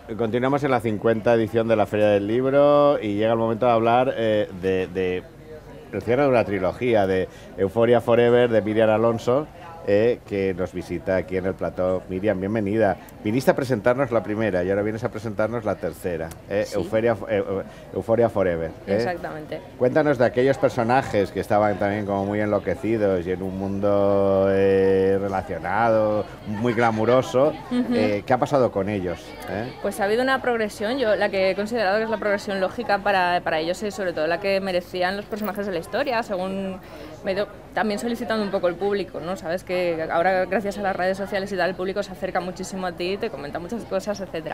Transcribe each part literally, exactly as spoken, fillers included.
Continuamos en la cincuenta edición de la Feria del Libro y llega el momento de hablar eh, de, de el cierre de una trilogía de Euphoria Forever de Miriam Alonso, eh, que nos visita aquí en el plató. Miriam, bienvenida. Viniste a presentarnos la primera y ahora vienes a presentarnos la tercera, eh, Sí. Euphoria, eh, Euphoria Forever. Eh. Exactamente. Cuéntanos de aquellos personajes que estaban también como muy enloquecidos y en un mundo eh, relacionado, muy glamuroso. Uh-huh. eh, ¿Qué ha pasado con ellos? Eh? Pues ha habido una progresión, yo la que he considerado que es la progresión lógica para, para ellos y sobre todo la que merecían los personajes de la historia, según me he ido también solicitando un poco el público, ¿no? Sabes que ahora gracias a las redes sociales y tal el público se acerca muchísimo a ti, te comenta muchas cosas, etcétera.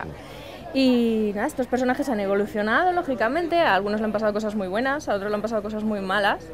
Y nada, estos personajes han evolucionado lógicamente, a algunos le han pasado cosas muy buenas, a otros le han pasado cosas muy malas.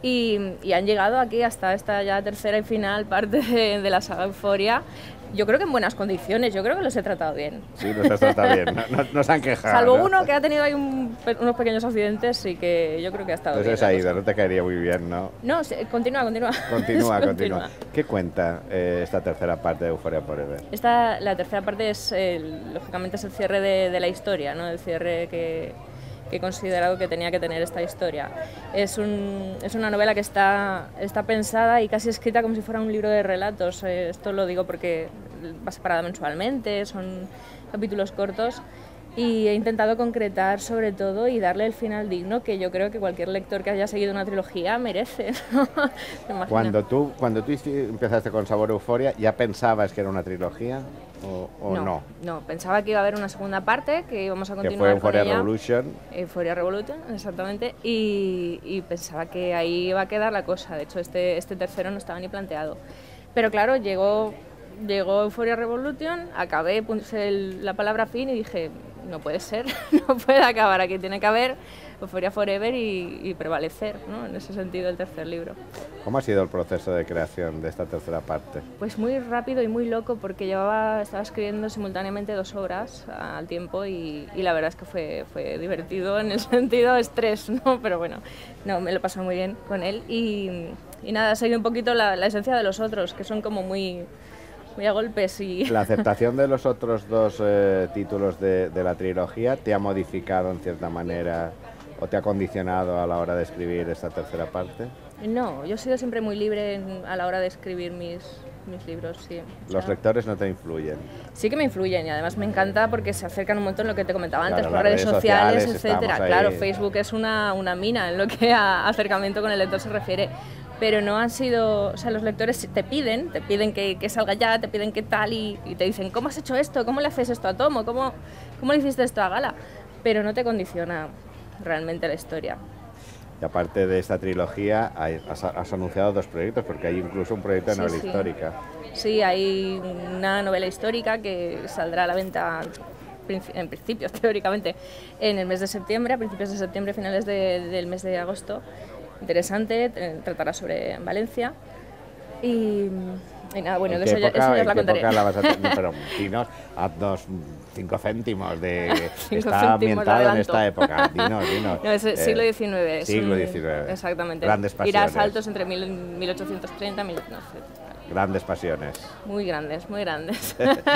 Y, y han llegado aquí hasta esta ya tercera y final parte de, de la saga Euphoria, yo creo que en buenas condiciones, yo creo que los he tratado bien. Sí, los has tratado bien, no, no, no se han quejado. Salvo ¿no? uno que ha tenido ahí un, unos pequeños accidentes y que yo creo que ha estado Entonces bien. Entonces Aida, no te caería muy bien, ¿no? No, sí, continúa, continúa. Continúa, continúa. ¿Qué cuenta eh, esta tercera parte de Euphoria Forever? Esta, la tercera parte es, el, lógicamente, es el cierre de, de la historia, ¿no? El cierre que... que he considerado que tenía que tener esta historia. Es, un, es una novela que está, está pensada y casi escrita como si fuera un libro de relatos. Eh, esto lo digo porque va separada mensualmente, son capítulos cortos y he intentado concretar sobre todo y darle el final digno que yo creo que cualquier lector que haya seguido una trilogía merece, ¿no? Cuando tú, cuando tú empezaste con Sabor Euphoria, ¿ya pensabas que era una trilogía o, o no, no? No, pensaba que iba a haber una segunda parte, que íbamos a continuar que fue Euphoria con ella. Revolution. Euphoria Revolution, exactamente, y, y pensaba que ahí iba a quedar la cosa. De hecho, este, este tercero no estaba ni planteado. Pero claro, llegó, llegó Euphoria Revolution, acabé, puse el, la palabra fin y dije, no puede ser, no puede acabar aquí, tiene que haber Euphoria Forever y, y prevalecer, ¿no? En ese sentido, el tercer libro. ¿Cómo ha sido el proceso de creación de esta tercera parte? Pues muy rápido y muy loco, porque llevaba, estaba escribiendo simultáneamente dos obras al tiempo y, y la verdad es que fue, fue divertido en el sentido de estrés, ¿no? Pero bueno, no, me lo pasé muy bien con él y, y nada, ha seguido un poquito la, la esencia de los otros, que son como muy... muy a golpes y... ¿La aceptación de los otros dos eh, títulos de, de la trilogía te ha modificado en cierta manera o te ha condicionado a la hora de escribir esta tercera parte? No, yo he sido siempre muy libre en, a la hora de escribir mis, mis libros, sí. O ¿Los sea, lectores no te influyen? Sí que me influyen y además me encanta porque se acercan un montón, lo que te comentaba antes, Claro, por las redes redes sociales, sociales, etcétera. estamos ahí. Claro, Facebook es una, una mina en lo que a acercamiento con el lector se refiere. Pero no han sido, o sea, los lectores te piden, te piden que, que salga ya, te piden que tal y, y te dicen, ¿cómo has hecho esto? ¿Cómo le haces esto a Tomo? ¿Cómo, cómo le hiciste esto a Gala? Pero no te condiciona realmente la historia. Y aparte de esta trilogía, hay, has, has anunciado dos proyectos, porque hay incluso un proyecto de Sí, novela sí. histórica. Sí, hay una novela histórica que saldrá a la venta en principio, teóricamente, en el mes de septiembre, a principios de septiembre, finales de, del mes de agosto. Interesante, tratará sobre Valencia y, y nada, bueno, de eso, ya, eso ya os la contaré. ¿En qué época la vas a tener? No, pero dinos, haznos cinco céntimos de... cinco está céntimos ambientado en esta época, dinos, dinos. No, es el siglo diecinueve. Siglo un, diecinueve. Exactamente. Grandes pasiones. Irá a saltos entre mil, mil ochocientos treinta y mil... No sé. Grandes pasiones. Muy grandes, muy grandes.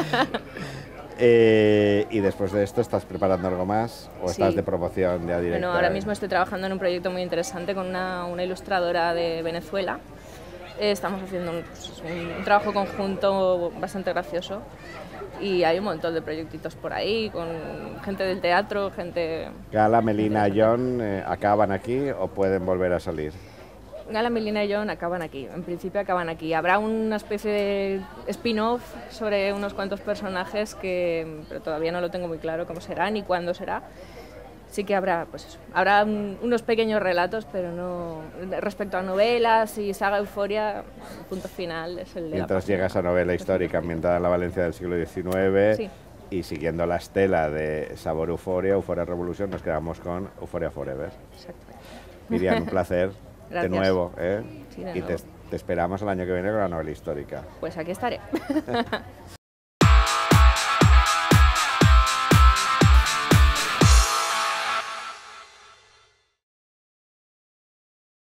Eh, y después de esto, ¿estás preparando algo más o Sí. estás de promoción ya directa? Bueno, ahora mismo estoy trabajando en un proyecto muy interesante con una, una ilustradora de Venezuela. Eh, estamos haciendo un, pues, un, un trabajo conjunto bastante gracioso y hay un montón de proyectitos por ahí con gente del teatro, gente... Gala, Melina, John, eh, ¿acaban aquí o pueden volver a salir? Gala, Melina y John acaban aquí, en principio acaban aquí. Habrá una especie de spin-off sobre unos cuantos personajes que pero todavía no lo tengo muy claro cómo será ni cuándo será. Sí que habrá, pues eso, habrá un, unos pequeños relatos, pero no respecto a novelas y saga Euphoria, el punto final es el de Mientras la llega esa novela histórica ambientada en la Valencia del siglo diecinueve, sí. Y siguiendo la estela de Sabor Euphoria, Euphoria Revolution, nos quedamos con Euphoria Forever. Exactamente. Miriam, un placer. Gracias. De nuevo, ¿eh? Sí, de y nuevo. te, te esperamos el año que viene con la novela histórica. Pues aquí estaré.